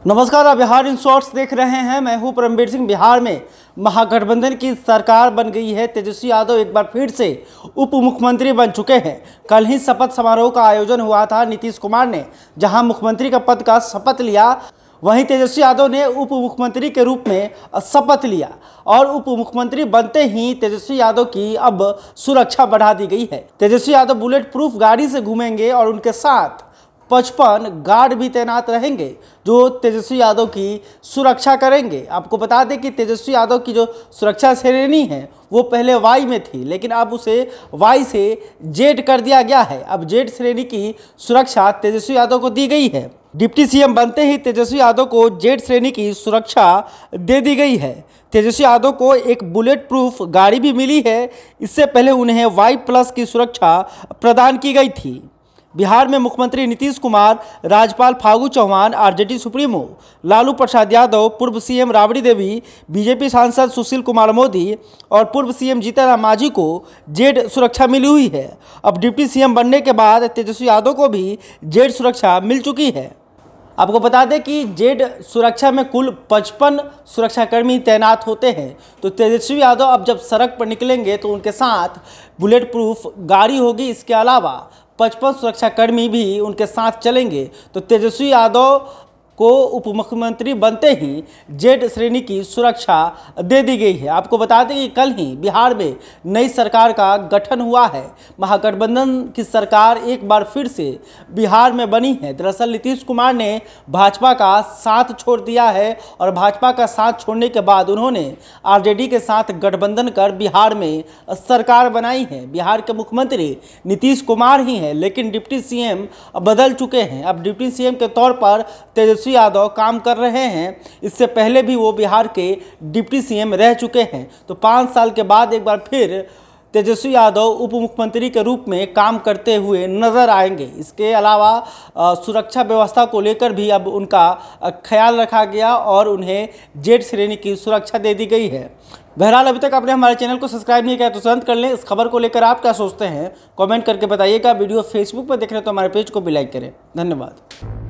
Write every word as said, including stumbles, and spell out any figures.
नमस्कार, आप Bihar in shorts देख रहे हैं। मैं हूं परमवीर सिंह। बिहार में महागठबंधन की सरकार बन गई है। तेजस्वी यादव एक बार फिर से उप मुख्यमंत्री बन चुके हैं। कल ही शपथ समारोह का आयोजन हुआ था। नीतीश कुमार ने जहां मुख्यमंत्री का पद का शपथ लिया, वहीं तेजस्वी यादव ने उप मुख्यमंत्री के रूप में शपथ लिया और उप मुख्यमंत्री बनते ही तेजस्वी यादव की अब सुरक्षा बढ़ा दी गई है। तेजस्वी यादव बुलेट प्रूफ गाड़ी से घूमेंगे और उनके साथ पचपन गार्ड भी तैनात रहेंगे जो तेजस्वी यादव की सुरक्षा करेंगे। आपको बता दें कि तेजस्वी यादव की जो सुरक्षा श्रेणी है वो पहले वाई में थी, लेकिन अब उसे वाई से जेड कर दिया गया है। अब जेड श्रेणी की सुरक्षा तेजस्वी यादव को दी गई है। डिप्टी सीएम बनते ही तेजस्वी यादव को जेड श्रेणी की सुरक्षा दे दी गई है। तेजस्वी यादव को एक बुलेट प्रूफ गाड़ी भी मिली है। इससे पहले उन्हें वाई प्लस की सुरक्षा प्रदान की गई थी। बिहार में मुख्यमंत्री नीतीश कुमार, राज्यपाल फागू चौहान, आरजेडी सुप्रीमो लालू प्रसाद यादव, पूर्व सीएम राबड़ी देवी, बीजेपी सांसद सुशील कुमार मोदी और पूर्व सीएम जीतन राम मांझी को जेड सुरक्षा मिली हुई है। अब डिप्टी सीएम बनने के बाद तेजस्वी यादव को भी जेड सुरक्षा मिल चुकी है। आपको बता दें कि जेड सुरक्षा में कुल पचपन सुरक्षाकर्मी तैनात होते हैं। तो तेजस्वी यादव अब जब सड़क पर निकलेंगे तो उनके साथ बुलेट प्रूफ गाड़ी होगी। इसके अलावा पचपन सुरक्षाकर्मी भी उनके साथ चलेंगे। तो तेजस्वी यादव को उप मुख्यमंत्री बनते ही जेड श्रेणी की सुरक्षा दे दी गई है। आपको बता दें कि कल ही बिहार में नई सरकार का गठन हुआ है। महागठबंधन की सरकार एक बार फिर से बिहार में बनी है। दरअसल नीतीश कुमार ने भाजपा का साथ छोड़ दिया है और भाजपा का साथ छोड़ने के बाद उन्होंने आरजेडी के साथ गठबंधन कर बिहार में सरकार बनाई है। बिहार के मुख्यमंत्री नीतीश कुमार ही हैं, लेकिन डिप्टी सीएम बदल चुके हैं। अब डिप्टी सीएम के तौर पर तेजस्वी यादव काम कर रहे हैं। इससे पहले भी वो बिहार के डिप्टी सीएम रह चुके हैं। तो पाँच साल के बाद एक बार फिर तेजस्वी यादव उप मुख्यमंत्री के रूप में काम करते हुए नजर आएंगे। इसके अलावा सुरक्षा व्यवस्था को लेकर भी अब उनका ख्याल रखा गया और उन्हें जेड श्रेणी की सुरक्षा दे दी गई है। बहरहाल अभी तक आपने हमारे चैनल को सब्सक्राइब नहीं किया तो तुरंत कर लें। इस खबर को लेकर आप क्या सोचते हैं कमेंट करके बताइएगा। वीडियो फेसबुक पर देख रहे हैं तो हमारे पेज को भी लाइक करें। धन्यवाद।